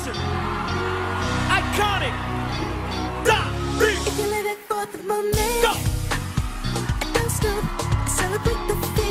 Listen. Iconic. If you live it for the moment, Go. don't stop, celebrate the feeling.